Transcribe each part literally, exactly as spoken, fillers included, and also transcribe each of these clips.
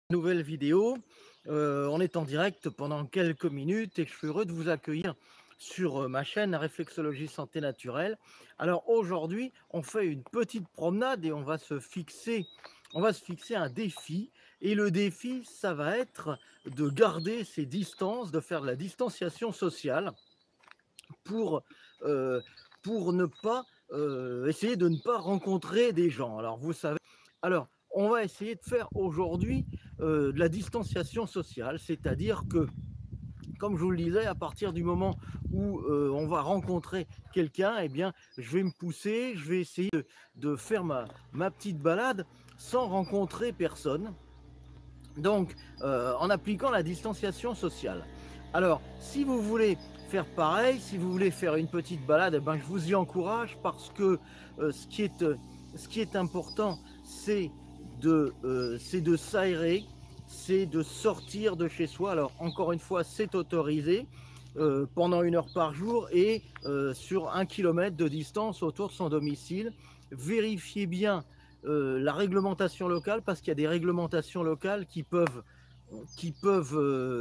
Nouvelle vidéo. Euh, on est en direct pendant quelques minutes et je suis heureux de vous accueillir sur euh, ma chaîne Réflexologie Santé Naturelle. Alors aujourd'hui, on fait une petite promenade et on va se fixer, on va se fixer un défi. Et le défi, ça va être de garder ses distances, de faire de la distanciation sociale pour, euh, pour ne pas euh, essayer de ne pas rencontrer des gens. Alors vous savez, alors on va essayer de faire aujourd'hui euh, de la distanciation sociale, c'est-à-dire que, comme je vous le disais, à partir du moment où euh, on va rencontrer quelqu'un, eh bien, je vais me pousser, je vais essayer de, de faire ma, ma petite balade sans rencontrer personne. Donc, euh, en appliquant la distanciation sociale. Alors, si vous voulez faire pareil, si vous voulez faire une petite balade, eh ben, je vous y encourage parce que euh, ce, qui est, euh, ce qui est important, c'est de, euh, c'est de s'aérer, c'est de sortir de chez soi. Alors, encore une fois, c'est autorisé euh, pendant une heure par jour et euh, sur un kilomètre de distance autour de son domicile. Vérifiez bien euh, la réglementation locale, parce qu'il y a des réglementations locales qui peuvent, qui peuvent, euh,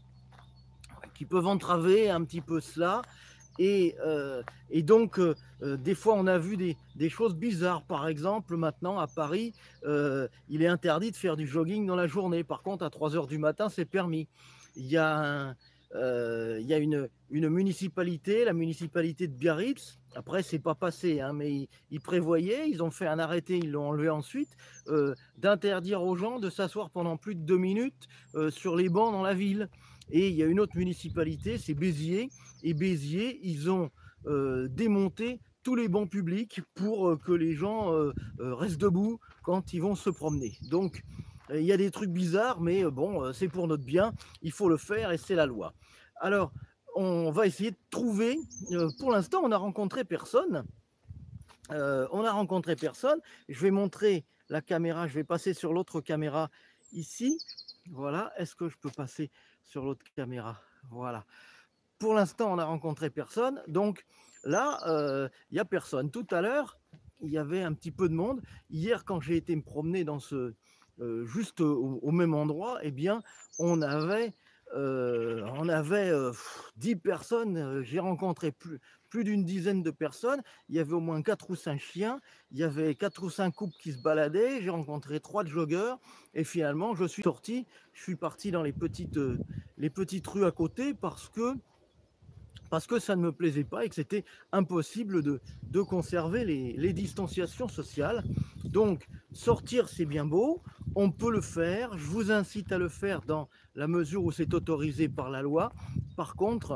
qui peuvent entraver un petit peu cela. Et, euh, et donc, euh, euh, des fois, on a vu des, des choses bizarres. Par exemple, maintenant, à Paris, euh, il est interdit de faire du jogging dans la journée. Par contre, à trois heures du matin, c'est permis. Il y a, un, euh, il y a une, une municipalité, la municipalité de Biarritz. Après, c'est pas passé, hein, mais ils, ils prévoyaient, ils ont fait un arrêté, ils l'ont enlevé ensuite, euh, d'interdire aux gens de s'asseoir pendant plus de deux minutes euh, sur les bancs dans la ville. Et il y a une autre municipalité, c'est Béziers. Et Béziers, ils ont euh, démonté tous les bancs publics pour euh, que les gens euh, euh, restent debout quand ils vont se promener. Donc, euh, il y a des trucs bizarres, mais euh, bon, euh, c'est pour notre bien, il faut le faire et c'est la loi. Alors, on va essayer de trouver, euh, pour l'instant, on n'a rencontré personne. Euh, on n'a rencontré personne. Je vais montrer la caméra, je vais passer sur l'autre caméra ici. Voilà, est-ce que je peux passer sur l'autre caméra? Voilà. Pour l'instant, on n'a rencontré personne. Donc là, il euh, n'y a personne. Tout à l'heure, il y avait un petit peu de monde. Hier, quand j'ai été me promener dans ce, euh, juste au, au, même endroit, eh bien, on avait, euh, on avait euh, dix personnes. J'ai rencontré plus, plus d'une dizaine de personnes. Il y avait au moins quatre ou cinq chiens. Il y avait quatre ou cinq couples qui se baladaient. J'ai rencontré trois de joggeurs. Et finalement, je suis sorti. Je suis parti dans les petites, euh, les petites rues à côté parce que parce que ça ne me plaisait pas et que c'était impossible de, de conserver les, les distanciations sociales. Donc, sortir, c'est bien beau, on peut le faire, je vous incite à le faire dans la mesure où c'est autorisé par la loi. Par contre,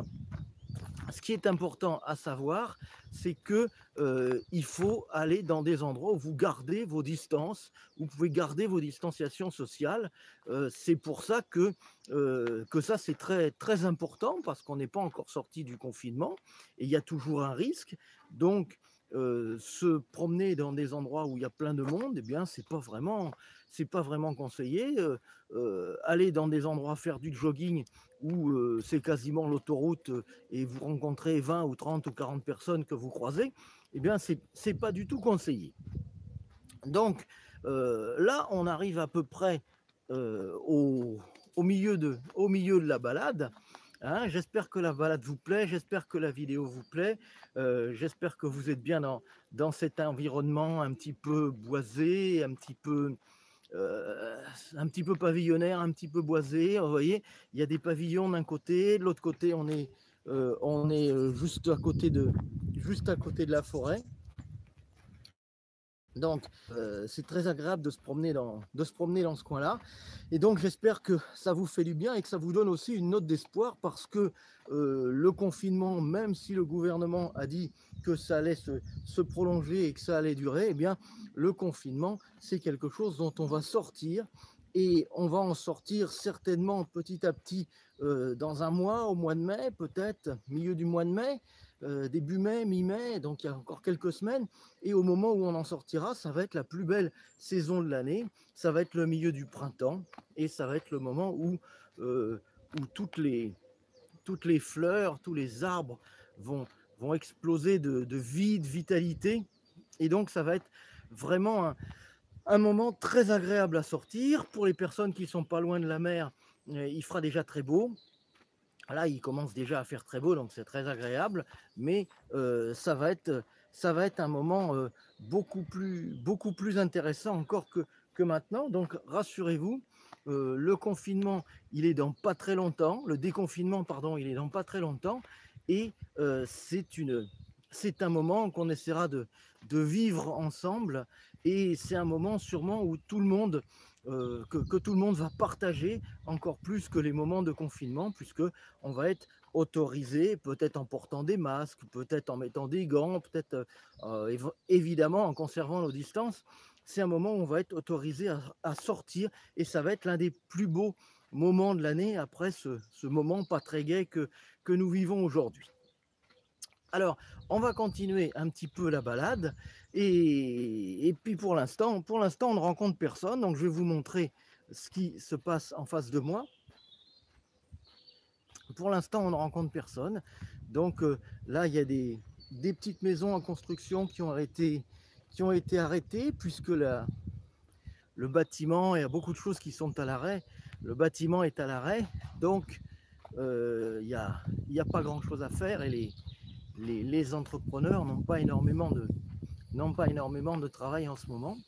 ce qui est important à savoir, c'est que euh, il faut aller dans des endroits où vous gardez vos distances, vous pouvez garder vos distanciations sociales. Euh, c'est pour ça que, euh, que ça, c'est très, très important, parce qu'on n'est pas encore sorti du confinement et il y a toujours un risque. Donc, euh, se promener dans des endroits où il y a plein de monde, eh bien, c'est pas vraiment, c'est pas vraiment conseillé. Euh, euh, aller dans des endroits faire du jogging où euh, c'est quasiment l'autoroute euh, et vous rencontrez vingt ou trente ou quarante personnes que vous croisez, eh bien, c'est c'est pas du tout conseillé. Donc, euh, là, on arrive à peu près euh, au, au, milieu de, au milieu de la balade. Hein, j'espère que la balade vous plaît, j'espère que la vidéo vous plaît, euh, j'espère que vous êtes bien dans, dans cet environnement un petit peu boisé, un petit peu, euh, un petit peu pavillonnaire, un petit peu boisé. Vous voyez, il y a des pavillons d'un côté, de l'autre côté, on est, euh, on est juste à côté de, juste à côté de la forêt. Donc, euh, c'est très agréable de se promener dans, de se promener dans ce coin-là. Et donc, j'espère que ça vous fait du bien et que ça vous donne aussi une note d'espoir, parce que euh, le confinement, même si le gouvernement a dit que ça allait se, se prolonger et que ça allait durer, eh bien, le confinement, c'est quelque chose dont on va sortir. Et on va en sortir certainement petit à petit euh, dans un mois, au mois de mai, peut-être, milieu du mois de mai, euh, début mai, mi-mai, donc il y a encore quelques semaines. Et au moment où on en sortira, ça va être la plus belle saison de l'année, ça va être le milieu du printemps, et ça va être le moment où, euh, où toutes, les, toutes les fleurs, tous les arbres vont, vont exploser de, de vie, de vitalité. Et donc ça va être vraiment un, un moment très agréable à sortir. Pour les personnes qui sont pas loin de la mer, heu, il fera déjà très beau. Là, il commence déjà à faire très beau, donc c'est très agréable, mais heu, ça va être, ça va être un moment, heu, beaucoup plus beaucoup plus intéressant encore que que maintenant. Donc rassurez-vous, heu, le confinement, il est dans pas très longtemps, le déconfinement pardon, il est dans pas très longtemps et heu, c'est une c'est un moment qu'on essaiera de de vivre ensemble et c'est un moment sûrement où tout le monde, heu, que que tout le monde va partager encore plus que les moments de confinement puisque on va être autorisé, peut-être en portant des masques, peut-être en mettant des gants, peut-être euh, euh, év- évidemment en conservant nos distances. C'est un moment où on va être autorisé à, à sortir et ça va être l'un des plus beaux moments de l'année après ce, ce moment pas très gai que, que nous vivons aujourd'hui. Alors, on va continuer un petit peu la balade et, et puis pour l'instant, pour l'instant, on ne rencontre personne. Donc, je vais vous montrer ce qui se passe en face de moi. Pour l'instant, on ne rencontre personne. Donc euh, là, il y a des, des petites maisons en construction qui ont, arrêté, qui ont été arrêtées puisque la, le bâtiment, il y a beaucoup de choses qui sont à l'arrêt. Le bâtiment est à l'arrêt, donc euh, il n'y a, y a pas grand-chose à faire et les, les, les entrepreneurs n'ont pas énormément de n'ont pas énormément de travail en ce moment.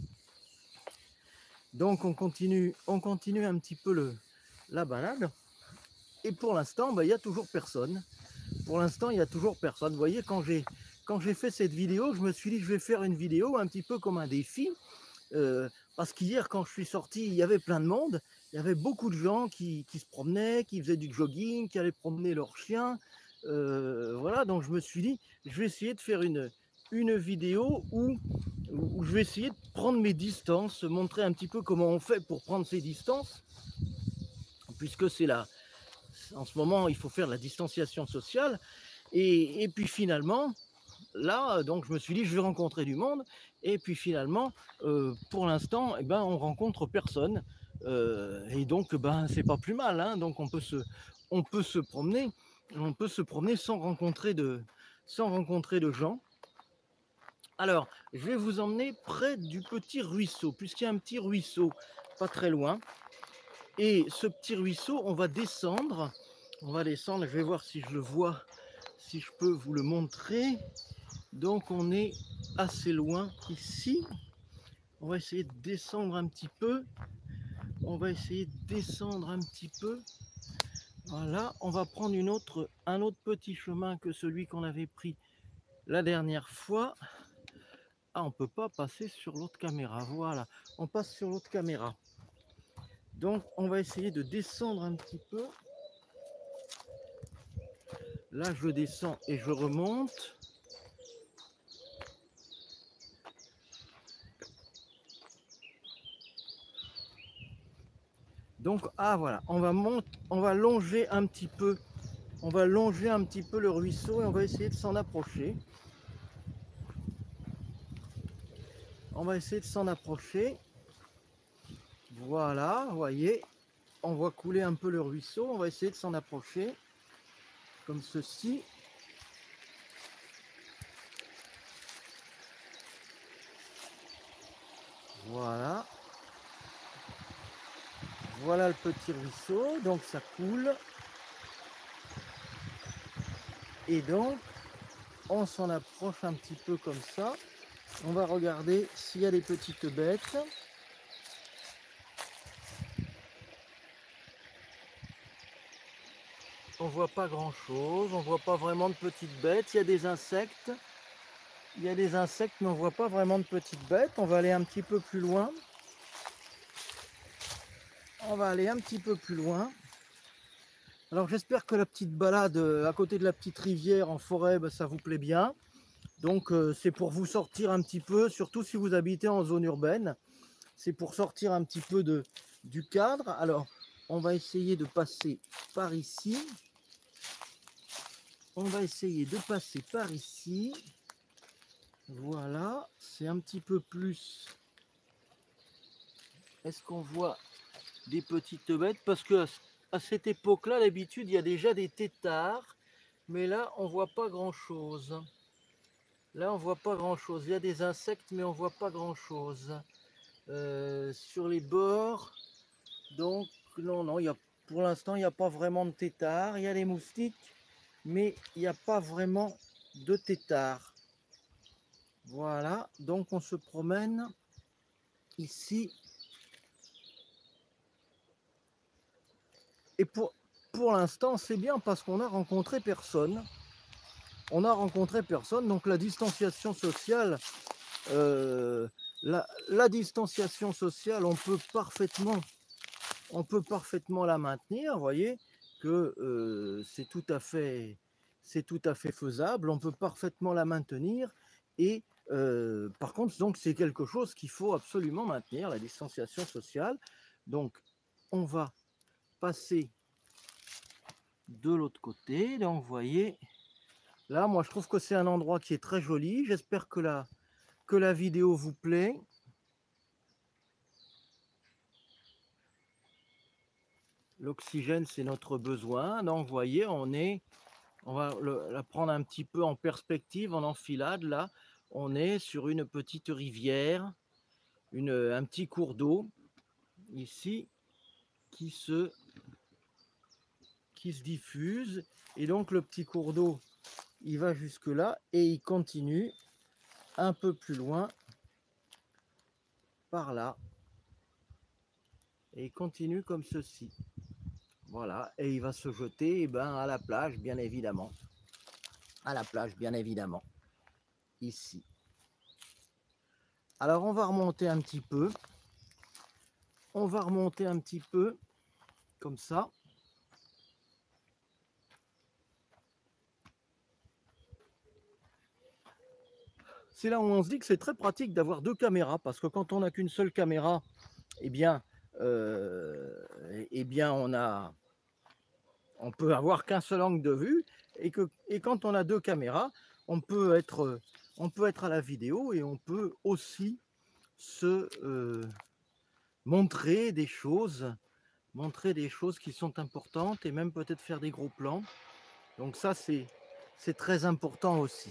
Donc on continue, on continue un petit peu le, la balade. Et pour l'instant, bah, il n'y a toujours personne. Pour l'instant, il n'y a toujours personne. Vous voyez, quand j'ai quand j'ai fait cette vidéo, je me suis dit je vais faire une vidéo un petit peu comme un défi. Euh, parce qu'hier, quand je suis sorti, il y avait plein de monde. Il y avait beaucoup de gens qui, qui se promenaient, qui faisaient du jogging, qui allaient promener leurs chiens. Euh, voilà, donc je me suis dit, je vais essayer de faire une, une vidéo où, où je vais essayer de prendre mes distances, montrer un petit peu comment on fait pour prendre ses distances, puisque c'est là. En ce moment, il faut faire de la distanciation sociale. Et, et puis finalement, là, donc je me suis dit, je vais rencontrer du monde. Et puis finalement, euh, pour l'instant, eh ben, on rencontre personne. Euh, et donc, ben, c'est pas plus mal. Hein. Donc, on peut se, on peut se promener, on peut se promener sans rencontrer de, sans rencontrer de gens. Alors, je vais vous emmener près du petit ruisseau, puisqu'il y a un petit ruisseau pas très loin. Et ce petit ruisseau, on va descendre. On va descendre. Je vais voir si je le vois, si je peux vous le montrer. Donc on est assez loin ici. On va essayer de descendre un petit peu. On va essayer de descendre un petit peu. Voilà, on va prendre une autre, un autre petit chemin que celui qu'on avait pris la dernière fois. Ah, on ne peut pas passer sur l'autre caméra. Voilà, on passe sur l'autre caméra. Donc on va essayer de descendre un petit peu. Là, je descends et je remonte. Donc, ah voilà, on va monter, on va longer un petit peu, on va longer un petit peu le ruisseau et on va essayer de s'en approcher. On va essayer de s'en approcher. Voilà, vous voyez, on voit couler un peu le ruisseau. On va essayer de s'en approcher, comme ceci. Voilà. Voilà le petit ruisseau, donc ça coule. Et donc, on s'en approche un petit peu comme ça. On va regarder s'il y a des petites bêtes. On voit pas grand chose, on voit pas vraiment de petites bêtes. Il y a des insectes. Il y a des insectes, mais on voit pas vraiment de petites bêtes. On va aller un petit peu plus loin. On va aller un petit peu plus loin. Alors j'espère que la petite balade à côté de la petite rivière en forêt, ben, ça vous plaît bien. Donc euh, c'est pour vous sortir un petit peu, surtout si vous habitez en zone urbaine. C'est pour sortir un petit peu de, du cadre. Alors on va essayer de passer par ici. On va essayer de passer par ici. Voilà, c'est un petit peu plus. Est-ce qu'on voit des petites bêtes? Parce que à cette époque-là, d'habitude, il y a déjà des têtards. Mais là, on voit pas grand-chose. Là, on voit pas grand-chose. Il y a des insectes, mais on voit pas grand-chose. euh, sur les bords. Donc, non, non, il y a, pour l'instant, il n'y a pas vraiment de têtards. Il y a les moustiques, mais il n'y a pas vraiment de têtards. Voilà, donc on se promène ici. Et pour, pour l'instant, c'est bien parce qu'on a rencontré personne. On a rencontré personne, donc la distanciation sociale, euh, la, la distanciation sociale, on peut parfaitement, on peut parfaitement la maintenir. Vous voyez que euh, c'est tout à fait, c'est tout à fait faisable. On peut parfaitement la maintenir. Et euh, par contre, donc c'est quelque chose qu'il faut absolument maintenir, la distanciation sociale. Donc, on va passer de l'autre côté. Donc, vous voyez. Là, moi, je trouve que c'est un endroit qui est très joli. J'espère que la, que la vidéo vous plaît. L'oxygène, c'est notre besoin. Donc, vous voyez, on est, on va le, la prendre un petit peu en perspective, en enfilade. Là, on est sur une petite rivière, une, un petit cours d'eau, ici, qui se, qui se diffuse. Et donc, le petit cours d'eau, il va jusque là et il continue un peu plus loin, par là. Et il continue comme ceci. Voilà, et il va se jeter eh ben, à la plage, bien évidemment. À la plage, bien évidemment. Ici. Alors, on va remonter un petit peu. On va remonter un petit peu, comme ça. C'est là où on se dit que c'est très pratique d'avoir deux caméras, parce que quand on n'a qu'une seule caméra, eh bien, euh, eh bien on a, on peut avoir qu'un seul angle de vue, et, que, et quand on a deux caméras, on peut être, on peut être à la vidéo et on peut aussi se euh, montrer des choses, montrer des choses qui sont importantes et même peut-être faire des gros plans. Donc ça, c'est c'est très important aussi.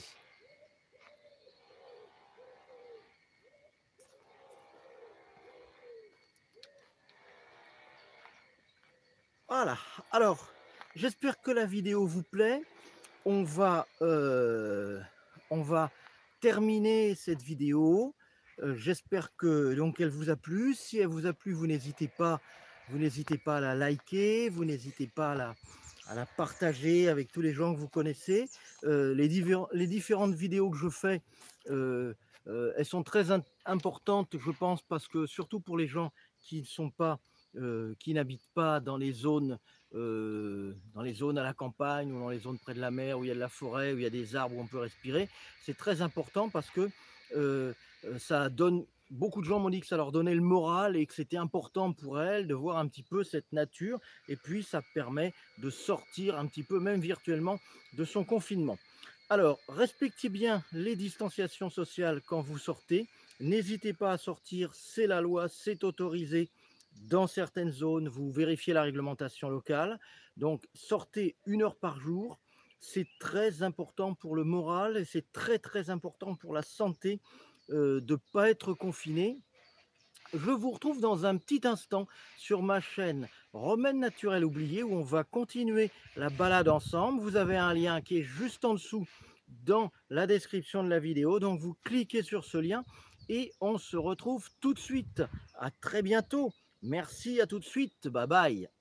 Voilà, alors j'espère que la vidéo vous plaît. On va, euh, on va terminer cette vidéo. Euh, j'espère que donc elle vous a plu. Si elle vous a plu, vous n'hésitez pas, vous n'hésitez pas à la liker, vous n'hésitez pas à la, à la partager avec tous les gens que vous connaissez. Euh, les, divers, les différentes vidéos que je fais, euh, euh, elles sont très importantes, je pense, parce que surtout pour les gens qui ne sont pas, euh, qui n'habitent pas dans les zones euh, dans les zones à la campagne ou dans les zones près de la mer où il y a de la forêt, où il y a des arbres où on peut respirer. C'est très important parce que euh, ça donne, beaucoup de gens m'ont dit que ça leur donnait le moral et que c'était important pour elles de voir un petit peu cette nature, et puis ça permet de sortir un petit peu, même virtuellement, de son confinement. Alors, respectez bien les distanciations sociales quand vous sortez. N'hésitez pas à sortir, c'est la loi, c'est autorisé. Dans certaines zones, vous vérifiez la réglementation locale. Donc, sortez une heure par jour. C'est très important pour le moral et c'est très, très important pour la santé euh, de ne pas être confiné. Je vous retrouve dans un petit instant sur ma chaîne Remèdes naturels oubliés où on va continuer la balade ensemble. Vous avez un lien qui est juste en dessous dans la description de la vidéo. Donc, vous cliquez sur ce lien et on se retrouve tout de suite. À très bientôt. Merci, à tout de suite. Bye bye.